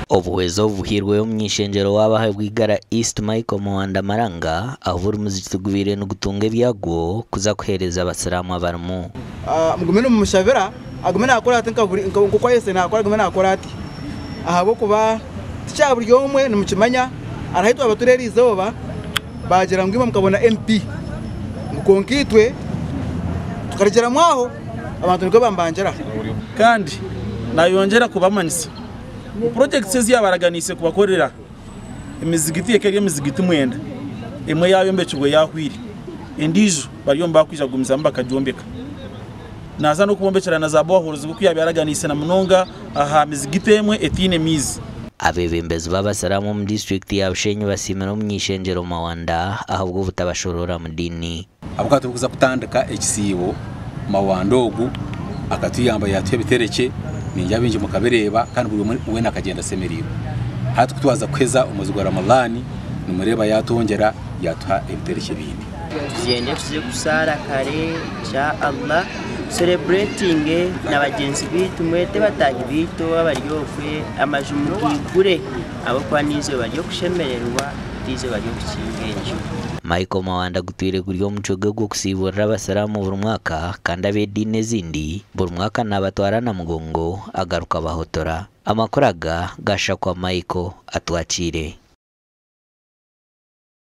Obuwezo buhirwe omnyishengero wabahe bwigara East Michael Mawanda Maranga avura umuziki gubire no gutunga byagwo kuza kuhereza abasiramu abarmu mugumene mu mushavera agumene akora atinka buri nko yese nakora agumene akora ati ahabo kuba cya buri yomwe ni mukimanya arahitwa abatureri izoba bagera ngimo mukabona MP mukonkitwe tukarigera mwaho abantu niko bambanjera kandi nayongera kubamanisa project ziyabaraganise kubakorera imizigiti yekeri imizigiti mwenda imwe yayo mbecugwe yahwiri indijo bariyo mbakwisha gumiza mbakajombeka naza no kubombecerana za bohorozi kuko yabaraganise na munonga aha mizigiti emwe etine mizi abebembezi b'abasiramu mu district ya Bushenyi basimira omnyishengero Mawanda ahubwo butabashorora mu dini abukatu kuza kutandika ekisibo Mawanda ogu akatuyamba yatuye bitereke ninjya binje mukabereba kandi buri umwe nakagenda semeriro hatu kutwaza kweza umuzi wa Ramadhani numureba yatongera yatuha ibitereke bindi tugende tuze kusara kare cha Allah celebrating n'abagenzi bitu mwete batahi bitu abaryofwe amajumu kure abo kwa nizo baryo kushemererwa tizo baryo kukingenje Michael Mawanda gutwire kuri omucoge gwo kusibura abasiramu buri mwaka kandi abedine zindi buri mwaka nabatwarana mugongo agaruka bahotora amakoraga gasha kwa Michael atwacire.